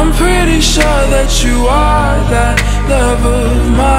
I'm pretty sure that you are that love of mine.